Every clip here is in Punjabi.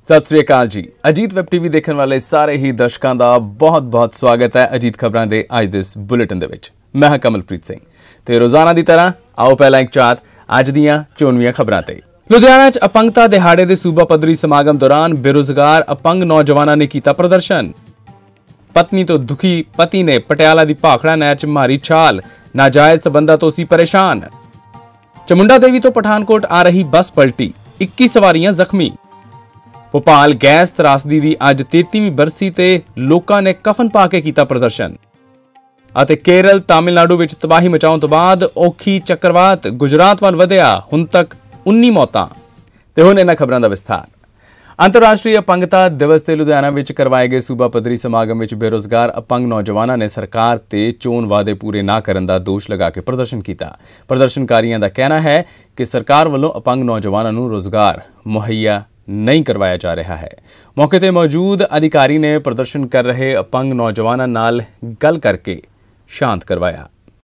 सत श्री अकाल जी। अजीत वैब टीवी देखने वाले सारे ही दर्शकों का बहुत बहुत स्वागत है अजीत खबरों के अज दे इस बुलेटिन दे विच। मैं हां कमलप्रीत सिंह ते रोजाना की तरह आओ पहला एक झात अज दीआं चोणवीआं खबरां ते। लुधियाना च अपंगता दिहाड़े के सूबा पद्धरी समागम दौरान बेरोजगार अपंग नौजवानों ने किया प्रदर्शन। पत्नी तो दुखी पति ने पटियाला की भाखड़ा नहर च मारी छाल, नाजायज संबंधां तो सी परेशान। चामुंडा देवी तो पठानकोट आ रही बस पलटी, 21 सवारियां जख्मी। भोपाल गैस त्रासदी दी अज 33वीं बरसी ते लोकां ने कफन पा के कीता प्रदर्शन। अते केरल तमिलनाडु विच तबाही मचाउण तो बाद औखी चक्रवात गुजरात वल वधिया, हुण तक 19 मौतां। ते हुण इन्हां खबरां दा विस्तार। अंतरराष्ट्रीय अपंगता दिवस ते लुधियाना विच करवाए गए सूबा पद्धरी समागम विच बेरोजगार अपंग नौजवानों ने सरकार ते चोण वादे पूरे ना करन दा दोष लगा के प्रदर्शन किया। प्रदर्शनकारियों का कहना है कि सरकार वालों अपंग नौजवानों नूं रोजगार मुहैया नहीं करवाया जा रहा है। मौके ते मौजूद अधिकारी ने प्रदर्शन कर रहे अपंग नौजवानों नाल गल करके शांत करवाया।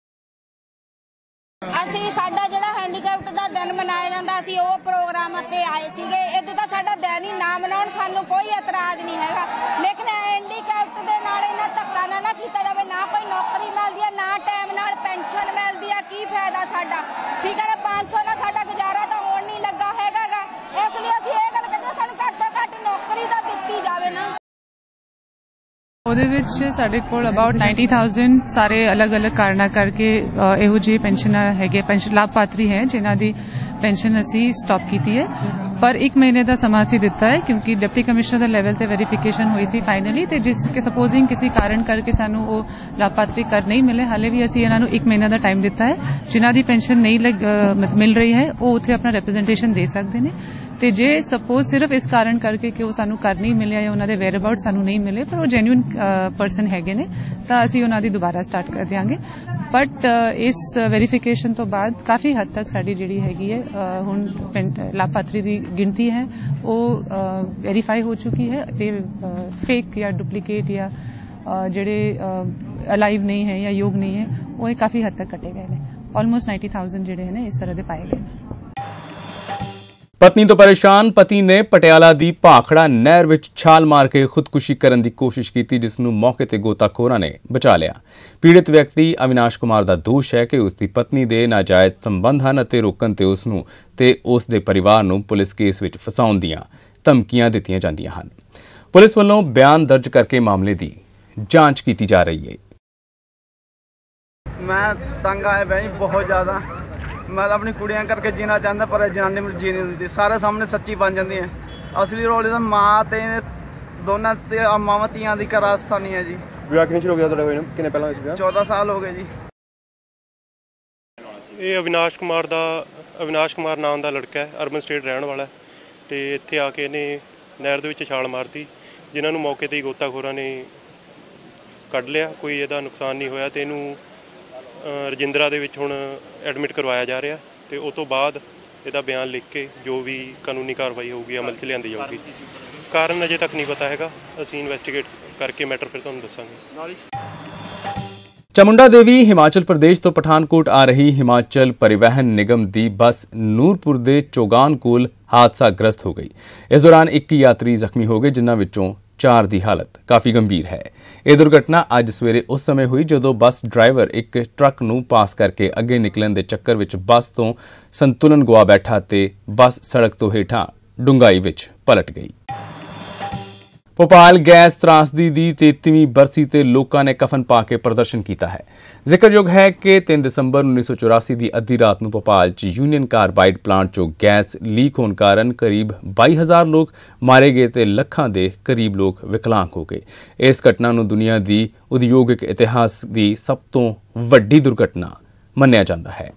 हैंडीकैप्ट का दिन मनाया जाता, असीं वो प्रोग्राम ते आए सीगे। इदे तां साडा दिन ही ना मनाउण सानूं कोई एतराज नहीं हैगा, लेकिन हैंडीकैप्ट दे नाल इन्ना धक्का ना कीता जावे। ना कोई नौकरी मिलदी है, ना टाइम नाल पेंशन मिलदी है, की फायदा साडा? ठीक है ना, 500 नाल साडा गुजारा तां होण नहीं लगा हैगा। इसलिए असीं इह गल कहंदे सानूं घੱਟ ਤੋਂ ਘੱਟ नौकरी तां दित्ती जावे ना। ਉਹਦੇ ਵਿੱਚ ਸਾਡੇ ਕੋਲ ਅਬਾਊਟ 90,000 ਸਾਰੇ ਅਲੱਗ-ਅਲੱਗ ਕਾਰਨਾਂ ਕਰਕੇ ਇਹੋ ਜਿਹੇ ਪੈਨਸ਼ਨ ਹੈਗੇ, ਪੈਨਸ਼ਨ ਲਾਭਪਾਤਰੀ ਹੈ ਜਿਨ੍ਹਾਂ ਦੀ ਪੈਨਸ਼ਨ ਅਸੀਂ ਸਟਾਪ ਕੀਤੀ ਹੈ। ਪਰ 1 ਮਹੀਨੇ ਦਾ ਸਮਾਂ ਅਸੀਂ ਦਿੱਤਾ ਹੈ ਕਿਉਂਕਿ ਡਿਪਟੀ ਕਮਿਸ਼ਨਰ ਦੇ ਲੈਵਲ ਤੇ ਵੈਰੀਫਿਕੇਸ਼ਨ ਹੋਈ ਸੀ ਫਾਈਨਲੀ, ਤੇ ਜਿਸ ਕਿ ਸਪੋਜ਼ਿੰਗ ਕਿਸੇ ਕਾਰਨ ਕਰਕੇ ਸਾਨੂੰ ਉਹ ਲਾਭਪਾਤਰੀ ਕਰ ਨਹੀਂ ਮਿਲੇ, ਹਾਲੇ ਵੀ ਅਸੀਂ ਇਹਨਾਂ ਨੂੰ 1 ਮਹੀਨੇ ਦਾ ਟਾਈਮ ਦਿੱਤਾ ਹੈ। ਜਿਨ੍ਹਾਂ ਦੀ ਪੈਨਸ਼ਨ ਨਹੀਂ ਮਿਲ ਰਹੀ ਹੈ ਉਹ ਉੱਥੇ ਆਪਣਾ ਰਿਪਰੈਜ਼ੈਂਟੇਸ਼ਨ ਦੇ ਸਕਦੇ ਨੇ। ਤੇ ਜੇ ਸਪੋਜ਼ ਸਿਰਫ ਇਸ ਕਾਰਨ ਕਰਕੇ ਕਿ ਉਹ ਸਾਨੂੰ ਕਰ ਨਹੀਂ ਮਿਲਿਆ ਜਾਂ ਉਹਨਾਂ ਦੇ ਵੇਅਰ ਅਬਾਊਟ ਸਾਨੂੰ ਨਹੀਂ ਮਿਲੇ ਪਰ ਉਹ ਜੈਨੂਇਨ ਪਰਸਨ ਹੈਗੇ ਨੇ ਤਾਂ ਅਸੀਂ ਉਹਨਾਂ ਦੀ ਦੁਬਾਰਾ ਸਟਾਰਟ ਕਰ ਦਿਆਂਗੇ। ਬਟ ਇਸ ਵੈਰੀਫਿਕੇਸ਼ਨ ਤੋਂ ਬਾਅਦ ਕਾਫੀ ਹੱਦ ਤੱਕ ਸਾਡੀ ਜਿਹੜੀ ਹੈਗੀ ਹੈ ਹੁਣ ਲਾਭਪਾਤਰੀ ਦੀ ਗਿਣਤੀ ਹੈ ਉਹ ਵੈਰੀਫਾਈ ਹੋ ਚੁੱਕੀ ਹੈ ਤੇ ਫੇਕ ਜਾਂ ਡੁਪਲੀਕੇਟ ਜਾਂ ਜਿਹੜੇ ਅਲਾਈਵ ਨਹੀਂ ਹੈ ਜਾਂ ਯੋਗ ਨਹੀਂ ਹੈ ਉਹ ਕਾਫੀ ਹੱਦ ਤੱਕ ਕੱਟੇ ਗਏ ਨੇ। ਆਲਮੋਸਟ 90,000 ਜਿਹੜੇ ਨੇ ਇਸ ਤਰ੍ਹਾਂ ਦੇ ਪਾਏ ਗਏ ਨੇ। पत्नी तो परेशान पति ने पटियाला दी भाखड़ा नहर विच छाल मार के खुदकुशी करने की कोशिश की, जिसनूं मौके ते गोताखोरां ने बचा लिया। पीड़ित व्यक्ति अविनाश कुमार का दोष है कि उसकी पत्नी दे नाजायज संबंध हन अते रोकण ते उसनूं ते उस दे परिवार नूं पुलिस केस विच फसाउण दीआं धमकियां दित्तियां जांदियां हन। पुलिस वल्लों बयान दर्ज करके मामले की जांच की जा रही है। मैं तंग आया भाई बहुत ज़्यादा। मैं अपनी कुड़ियां करके जीना चाहता पर जनानी मुझे जी नहीं देती। सारे सामने सच्ची बन जाती है। असली रोल तो माँ ते दोनों मावां धीआं दी घर आसानी है जी। विआह किन्ने हो गया तुहाडा होए किन्ने पहला होया विआह? 14 साल हो गए जी। ये अविनाश कुमार नाम का लड़का है, अर्बन स्टेट रहने वाला है ते इत्थे आके इहने नहर दे विच छाल मारती, जिन्हां नूं मौके ते ही गोताखोरां ने कढ लिया। कोई इहदा नुकसान नहीं होया ते इहनूं रजिंद्रा ਦੇ ਵਿੱਚ ਹੁਣ ਐਡਮਿਟ ਕਰਵਾਇਆ ਜਾ ਰਿਹਾ ਤੇ ਉਸ ਤੋਂ ਬਾਅਦ ਇਹਦਾ ਬਿਆਨ ਲਿਖ ਕੇ ਜੋ ਵੀ ਕਾਨੂੰਨੀ ਕਾਰਵਾਈ ਹੋਊਗੀ ਅਮਲ 'ਚ ਲਿਆਂਦੀ ਜਾਊਗੀ। ਕਾਰਨ ਅਜੇ ਤੱਕ ਨਹੀਂ ਪਤਾ ਹੈਗਾ, ਅਸੀਂ ਇਨਵੈਸਟੀਗੇਟ ਕਰਕੇ ਮੈਟਰ ਫਿਰ ਤੁਹਾਨੂੰ ਦੱਸਾਂਗੇ। चामुंडा देवी हिमाचल प्रदेश तो पठानकोट आ रही हिमाचल परिवहन निगम दी बस नूरपुर दे चौगान कोल हादसाग्रस्त हो गई। इस दौरान 21 यात्री जख्मी हो गए, जिन्हां विचों 4 की हालत काफ़ी गंभीर है। यह दुर्घटना अज सवेरे उस समय हुई जदों बस ड्राइवर एक ट्रक नूं पास करके अगे निकलण दे चक्कर विच बस तो संतुलन गुआ बैठा ते बस सड़क तो हेठां डूंघाई विच पलट गई। भोपाल गैस त्रासदी दी 33वीं बरसी ते लोकां ने कफन पा के प्रदर्शन किया है। जिक्रयोग है कि 3 दिसंबर 1984 की अद्धी रात नूं भोपाल च यूनियन कार्बाइड प्लांट चों गैस लीक होने कारण करीब 22,000 लोग मारे गए ते लखां दे करीब लोग विकलांग हो गए। इस घटना नूं दुनिया की उद्योगिक इतिहास की सब तो वड्डी दुर्घटना मन्निया जाता है।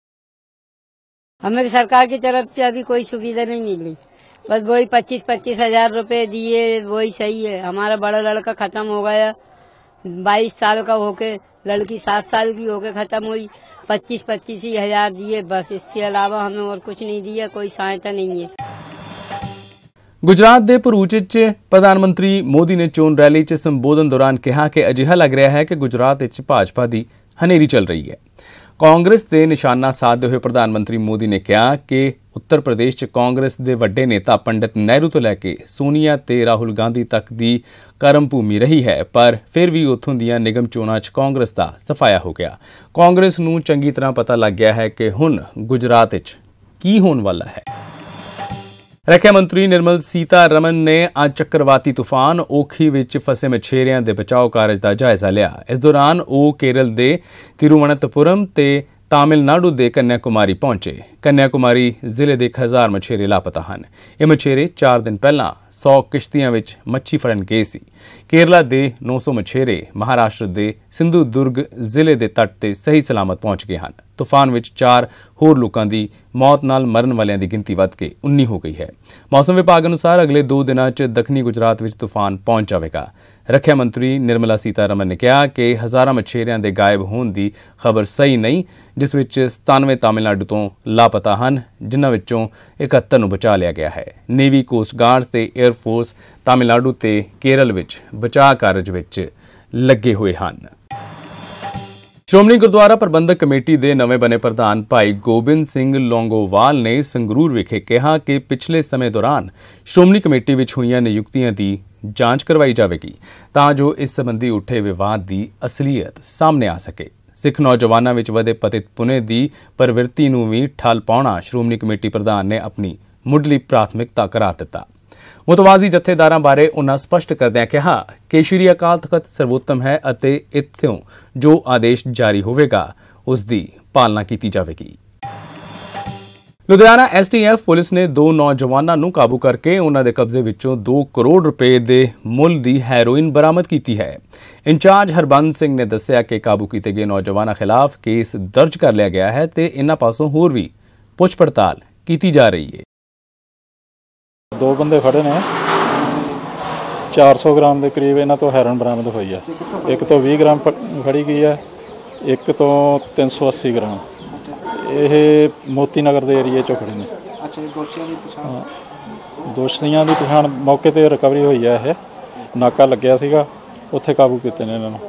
हमें सरकार की तरफ से अभी कोई सुविधा नहीं मिली, बस वही 25-25 हजार रुपए दिए, वही सही है। हमारा बड़ा लड़का खत्म हो गया, 22 साल का होके, लड़की 7 साल की होके खत्म हुई। 25-25 ही हजार दिए, बस इसके अलावा हमें और कुछ नहीं दिया, कोई सहायता नहीं है। गुजरात के भरूच च प्रधानमंत्री मोदी ने चोण रैली च संबोधन दौरान कहा कि अजिहा लग रहा है कि गुजरात च भाजपा की हनेरी चल रही है। ਕਾਂਗਰਸ ਦੇ ਨਿਸ਼ਾਨਾ ਸਾਧਦੇ ਹੋਏ ਪ੍ਰਧਾਨ ਮੰਤਰੀ ਮੋਦੀ ਨੇ ਕਿਹਾ ਕਿ ਉੱਤਰ ਪ੍ਰਦੇਸ਼ 'ਚ ਕਾਂਗਰਸ ਦੇ ਵੱਡੇ ਨੇਤਾ ਪੰਡਿਤ ਨਹਿਰੂ ਤੋਂ ਲੈ ਕੇ ਸੋਨੀਆ ਤੇ ਰਾਹੁਲ ਗਾਂਧੀ ਤੱਕ ਦੀ ਕਰਮ ਭੂਮੀ ਰਹੀ ਹੈ, ਪਰ ਫਿਰ ਵੀ ਉੱਥੋਂ ਦੀਆਂ ਨਿਗਮ ਚੋਣਾਂ 'ਚ ਕਾਂਗਰਸ ਦਾ ਸਫਾਇਆ ਹੋ ਗਿਆ। ਕਾਂਗਰਸ ਨੂੰ ਚੰਗੀ ਤਰ੍ਹਾਂ ਪਤਾ ਲੱਗ ਗਿਆ ਹੈ ਕਿ ਹੁਣ ਗੁਜਰਾਤ 'ਚ ਕੀ ਹੋਣ ਵਾਲਾ ਹੈ। ਰੱਖਿਆ ਮੰਤਰੀ ਨਿਰਮਲ ਸੀਤਾਰਮਨ ਨੇ ਅੱਜ ਚੱਕਰਵਾਤੀ ਤੂਫਾਨ ਓਖੀ ਵਿੱਚ ਫਸੇ ਮਛੇਰਿਆਂ ਦੇ ਬਚਾਓ ਕਾਰਜ ਦਾ ਜਾਇਜ਼ਾ ਲਿਆ। ਇਸ ਦੌਰਾਨ ਉਹ ਕੇਰਲ ਦੇ ਤਿਰੂਵਨੰਤਪੁਰਮ ਤੇ ਤਾਮਿਲਨਾਡੂ ਦੇ ਕੰਨਿਆਕੁਮਾਰੀ ਪਹੁੰਚੇ। ਕੰਨਿਆਕੁਮਾਰੀ ਜ਼ਿਲ੍ਹੇ ਦੇ 1000 ਮਛੇਰੇ ਲਾਪਤਾ ਹਨ। ਇਹ ਮਛੇਰੇ 4 ਦਿਨ ਪਹਿਲਾਂ 100 ਕਿਸ਼ਤੀਆਂ ਵਿੱਚ ਮੱਛੀ ਫੜਨ ਗਏ ਸੀ। ਕੇਰਲਾ ਦੇ 900 ਮਛੇਰੇ ਮਹਾਰਾਸ਼ਟਰ ਦੇ ਸਿੰਧੂ ਦੁਰਗ ਜ਼ਿਲ੍ਹੇ ਦੇ ਤੱਟ ਤੇ ਸਹੀ ਸਲਾਮਤ ਪਹੁੰਚ ਗਏ ਹਨ। ਤੂਫਾਨ ਵਿੱਚ 4 ਹੋਰ ਲੋਕਾਂ ਦੀ ਮੌਤ ਨਾਲ ਮਰਨ ਵਾਲਿਆਂ ਦੀ ਗਿਣਤੀ ਵੱਧ ਕੇ 19 ਹੋ ਗਈ ਹੈ। ਮੌਸਮ ਵਿਭਾਗ ਅਨੁਸਾਰ ਅਗਲੇ 2 ਦਿਨਾਂ 'ਚ ਦੱਖਣੀ ਗੁਜਰਾਤ ਵਿੱਚ ਤੂਫਾਨ ਪਹੁੰਚ ਜਾਵੇਗਾ। ਰੱਖਿਆ ਮੰਤਰੀ ਨਿਰਮਲਾ ਸੀਤਾਰਮਨ ਨੇ ਕਿਹਾ ਕਿ ਹਜ਼ਾਰਾਂ ਮਛੇਰਿਆਂ ਦੇ ਗਾਇਬ ਹੋਣ ਦੀ ਖਬਰ ਸਹੀ ਨਹੀਂ, ਜਿਸ ਵਿੱਚ 97 ਤਾਮਿਲਨਾਡੂ ਤੋਂ ਲਾਪਤਾ ਹਨ, ਜਿਨ੍ਹਾਂ ਵਿੱਚੋਂ 71 ਨੂੰ ਬਚਾ ਲਿਆ ਗਿਆ ਹੈ। ਨੇਵੀ, ਕੋਸਟ ਗਾਰਡ ਤੇ 에ਅਰ ਫੋਰਸ ਤਾਮਿਲਨਾਡੂ ਤੇ ਕੇਰਲ ਵਿੱਚ ਬਚਾਅ ਕਾਰਜ ਵਿੱਚ ਲੱਗੇ ਹੋਏ ਹਨ। ਸ਼੍ਰੋਮਣੀ ਗੁਰਦੁਆਰਾ ਪ੍ਰਬੰਧਕ ਕਮੇਟੀ ਦੇ ਨਵੇਂ ਬਣੇ ਪ੍ਰਧਾਨ ਭਾਈ ਗੋਬਿੰਦ ਸਿੰਘ ਲੌਂਗੋਵਾਲ ਨੇ ਸੰਗਰੂਰ ਵਿਖੇ ਕਿਹਾ ਕਿ ਪਿਛਲੇ ਸਮੇਂ ਦੌਰਾਨ ਸ਼੍ਰੋਮਣੀ ਕਮੇਟੀ ਵਿੱਚ ਹੋਈਆਂ ਨਿਯੁਕਤੀਆਂ ਦੀ ਜਾਂਚ ਕਰਵਾਈ ਜਾਵੇਗੀ ਤਾਂ ਜੋ ਇਸ ਸੰਬੰਧੀ ਉੱਠੇ ਵਿਵਾਦ ਦੀ ਅਸਲੀਅਤ ਸਾਹਮਣੇ ਆ ਸਕੇ। ਸਿੱਖ ਨੌਜਵਾਨਾਂ ਵਿੱਚ ਵਧੇ ਪਤਿਤ ਪੁਣੇ ਦੀ ਪ੍ਰਵਿਰਤੀ ਨੂੰ ਵੀ ਠੱਲ ਪਾਉਣਾ ਸ਼੍ਰੋਮਣੀ ਕਮੇਟੀ ਪ੍ਰਧਾਨ ਨੇ ਆਪਣੀ ਮੁੱਢਲੀ ਪ੍ਰਾਥਮਿਕਤਾ ਕਰਾਰ ਦਿੱਤਾ। ਮੁਤਵਾਜ਼ੀ ਜਥੇਦਾਰਾਂ ਬਾਰੇ ਉਨ੍ਹਾਂ ਸਪਸ਼ਟ ਕਰਦਿਆਂ ਕਿਹਾ ਕਿ ਸ਼੍ਰੀ ਅਕਾਲ ਤਖ਼ਤ ਸਰਵੋਤਮ ਹੈ ਅਤੇ ਇੱਥੋਂ ਜੋ ਆਦੇਸ਼ ਜਾਰੀ ਹੋਵੇਗਾ ਉਸ ਦੀ ਪਾਲਣਾ ਕੀਤੀ ਜਾਵੇਗੀ। ਲੁਧਿਆਣਾ STF ਪੁਲਿਸ ਨੇ 2 ਨੌਜਵਾਨਾਂ ਨੂੰ ਕਾਬੂ ਕਰਕੇ ਉਨ੍ਹਾਂ ਦੇ ਕਬਜ਼ੇ ਵਿੱਚੋਂ 2 ਕਰੋੜ ਰੁਪਏ ਦੇ ਮੁੱਲ ਦੀ ਹੈਰੋਇਨ ਬਰਾਮਦ ਕੀਤੀ ਹੈ। ਇੰਚਾਰਜ ਹਰਬੰਸ ਸਿੰਘ ਨੇ ਦੱਸਿਆ ਕਿ ਕਾਬੂ ਕੀਤੇ ਗਏ ਨੌਜਵਾਨਾਂ ਖਿਲਾਫ ਕੇਸ ਦਰਜ ਕਰ ਲਿਆ ਗਿਆ ਹੈ ਤੇ ਇਨ੍ਹਾਂ ਪਾਸੋਂ ਹੋਰ ਵੀ ਪੁੱਛ ਪੜਤਾਲ ਕੀਤੀ ਜਾ ਰਹੀ ਹੈ। 2 ਬੰਦੇ ਫੜੇ ਨੇ, 400 ਗ੍ਰਾਮ ਦੇ ਕਰੀਬ ਇਹਨਾਂ ਤੋਂ ਹੈਰੋਇਨ ਬਰਾਮਦ ਹੋਈ ਹੈ। ਇੱਕ ਤੋਂ 20 ਗ੍ਰਾਮ ਫੜੀ ਗਈ ਹੈ, ਇੱਕ ਤੋਂ 380 ਗ੍ਰਾਮ। ਇਹ ਮੋਤੀ ਨਗਰ ਦੇ ਏਰੀਏ ਚੋਂ ਫੜੇ ਨੇ। ਦੋਸ਼ੀਆਂ ਦੀ ਪਛਾਣ ਮੌਕੇ ਤੇ ਰਿਕਵਰੀ ਹੋਈ ਹੈ। ਇਹ ਨਾਕਾ ਲੱਗਿਆ ਸੀਗਾ, ਉੱਥੇ ਕਾਬੂ ਕੀਤੇ ਨੇ ਇਹਨਾਂ ਨੂੰ।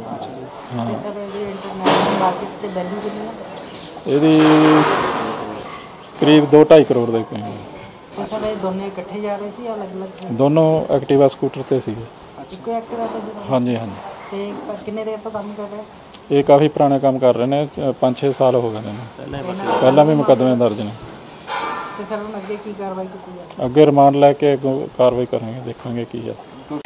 ਇਹਦੀ ਕਰੀਬ 2-2.5 ਕਰੋੜ ਦੇ ਕਰੀਬ। ਦੋਨੇ ਇਕੱਠੇ ਜਾ ਰਹੇ ਸੀ ਜਾਂ ਅਲੱਗ-ਅਲੱਗ? ਦੋਨੋਂ ਐਕਟਿਵਾ ਸਕੂਟਰ ਤੇ ਸੀਗੇ। ਇੱਕੋ ਐਕਟਿਵਾ ਤੇ? ਹਾਂਜੀ ਹਾਂਜੀ। ਤੇ ਕਿੰਨੇ ਦੇਰ ਤੋਂ ਕੰਮ ਕਰ ਰਹੇ? ਇਹ ਕਾਫੀ ਪੁਰਾਣਾ ਕੰਮ ਕਰ ਰਹੇ ਨੇ, 5-6 ਸਾਲ ਹੋ ਗਏ ਨੇ। ਪਹਿਲਾਂ ਵੀ ਮੁਕੱਦਮੇ ਦਰਜ ਨੇ। ਤੇ ਸਰ ਹੁਣ ਅੱਗੇ ਕੀ ਕਾਰਵਾਈ ਕੀਤੀ ਜਾਵੇ? ਅੱਗੇ ਰਿਮਾਂਡ ਲੈ ਕੇ ਕਾਰਵਾਈ ਕਰਾਂਗੇ, ਦੇਖਾਂਗੇ ਕੀ ਹੈ।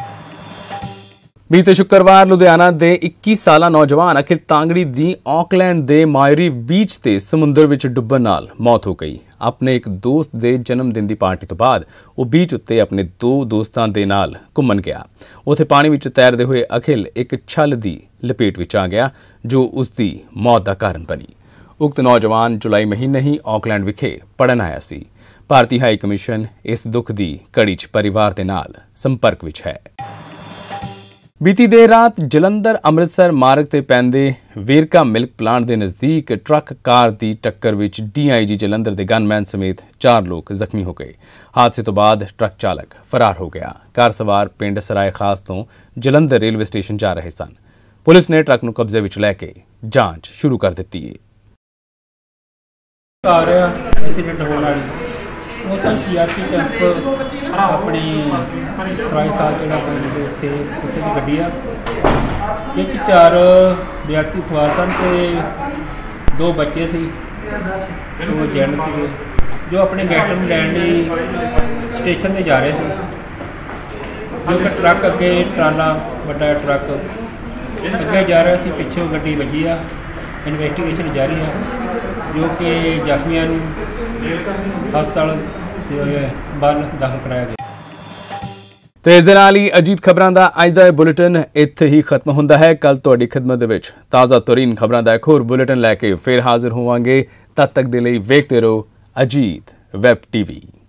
ਬੀਤੇ ਸ਼ੁੱਕਰਵਾਰ ਲੁਧਿਆਣਾ ਦੇ 21 ਸਾਲਾ ਨੌਜਵਾਨ ਅਖਿਲ ਤਾਂਗੜੀ ਦੀ ਆਕਲੈਂਡ ਦੇ ਮਾਇਰੀ ਬੀਚ ਤੇ ਸਮੁੰਦਰ ਵਿੱਚ ਡੁੱਬਣ ਨਾਲ ਮੌਤ ਹੋ ਗਈ। ਆਪਣੇ ਇੱਕ ਦੋਸਤ ਦੇ ਜਨਮ ਦਿਨ ਦੀ ਪਾਰਟੀ ਤੋਂ ਬਾਅਦ ਉਹ ਬੀਚ ਉੱਤੇ ਆਪਣੇ 2 ਦੋਸਤਾਂ ਦੇ ਨਾਲ ਘੁੰਮਣ ਗਿਆ। ਉੱਥੇ ਪਾਣੀ ਵਿੱਚ ਤੈਰਦੇ ਹੋਏ ਅਖਿਲ ਇੱਕ ਛੱਲ ਦੀ ਲਪੇਟ ਵਿੱਚ ਆ ਗਿਆ, ਜੋ ਉਸ ਦੀ ਮੌਤ ਦਾ ਕਾਰਨ ਬਣੀ। ਉਕਤ ਨੌਜਵਾਨ ਜੁਲਾਈ ਮਹੀਨੇ ਹੀ ਆਕਲੈਂਡ ਵਿਖੇ ਪੜ੍ਹਨ ਆਇਆ ਸੀ। ਭਾਰਤੀ ਹਾਈ ਕਮਿਸ਼ਨ ਇਸ ਦੁੱਖ ਦੀ ਕੜੀ 'ਚ ਪਰਿਵਾਰ ਦੇ ਨਾਲ ਸੰਪਰਕ ਵਿੱਚ ਹੈ। ਬੀਤੀ ਦੇਰ ਰਾਤ ਜਲੰਧਰ ਅੰਮ੍ਰਿਤਸਰ ਮਾਰਗ ਤੇ ਪੈਂਦੇ ਵੇਰਕਾ ਮਿਲਕ ਪਲਾਂਟ ਦੇ ਨਜ਼ਦੀਕ ਟਰੱਕ ਕਾਰ ਦੀ ਟੱਕਰ ਵਿੱਚ DIG ਜਲੰਧਰ ਦੇ ਗਨਮੈਨ ਸਮੇਤ 4 ਲੋਕ ਜ਼ਖਮੀ ਹੋ ਗਏ। ਹਾਦਸੇ ਤੋਂ ਬਾਅਦ ਟਰੱਕ ਚਾਲਕ ਫਰਾਰ ਹੋ ਗਿਆ। ਕਾਰ ਸਵਾਰ ਪਿੰਡ ਸਰਾਏ ਖਾਸ ਤੋਂ ਜਲੰਧਰ ਰੇਲਵੇ ਸਟੇਸ਼ਨ ਜਾ ਰਹੇ ਸਨ। ਪੁਲਿਸ ਨੇ ਟਰੱਕ ਨੂੰ ਕਬਜ਼ੇ ਵਿੱਚ ਲੈ ਕੇ ਜਾਂਚ ਸ਼ੁਰੂ ਕਰ ਦਿੱਤੀ ਹੈ। ਕਾਰ ਐਕਸੀਡੈਂਟ ਹੋਣ ਵਾਲੀ ਉਹ ਸਰ CRP ਕੈਂਪ ਆਪਣੀ ਸਰਾਏ ਖਾਸ ਜਿਹੜਾ ਪਿੰਡ ਦੇ ਉੱਥੇ ਦੀ ਗੱਡੀ ਆ। ਇਹ 'ਚ 4 ਵਿਅਕਤੀ ਸਵਾਰ ਸਨ ਤੇ 2 ਬੱਚੇ ਸੀ, 2 ਜੈਂਟ ਸੀਗੇ ਜੋ ਆਪਣੇ ਗੈਟਰ ਨੂੰ ਲੈਣ ਲਈ ਸਟੇਸ਼ਨ ਤੇ ਜਾ ਰਹੇ ਸੀ। ਜੋ ਕਿ ਟਰੱਕ ਅੱਗੇ ਟਰਾਲਾ ਵੱਡਾ ਟਰੱਕ ਅੱਗੇ ਜਾ ਰਿਹਾ ਸੀ, ਪਿੱਛੋਂ ਗੱਡੀ ਵੱਜੀ ਆ। ਇਨਵੈਸਟੀਗੇਸ਼ਨ ਜਾਰੀ ਆ, ਜੋ ਕਿ ਜ਼ਖਮੀਆਂ ਨੂੰ ਹਸਪਤਾਲ ਵੱਲ ਦਾਖਲ ਕਰਾਇਆ ਗਿਆ। ਤੇ ਇਸ ਦੇ ਨਾਲ ਹੀ ਅਜੀਤ ਖਬਰਾਂ ਦਾ ਅੱਜ ਦਾ ਇਹ ਬੁਲੇਟਿਨ ਇੱਥੇ ਹੀ ਖਤਮ ਹੁੰਦਾ ਹੈ। ਕੱਲ ਤੁਹਾਡੀ ਖਿਦਮਤ ਦੇ ਵਿੱਚ ਤਾਜ਼ਾ ਤਰੀਨ ਖਬਰਾਂ ਦਾ ਇੱਕ ਹੋਰ ਬੁਲੇਟਿਨ ਲੈ ਕੇ ਫਿਰ ਹਾਜ਼ਰ ਹੋਵਾਂਗੇ। ਤਦ ਤੱਕ ਦੇ ਲਈ ਵੇਖਦੇ ਰਹੋ ਅਜੀਤ ਵੈਬ TV।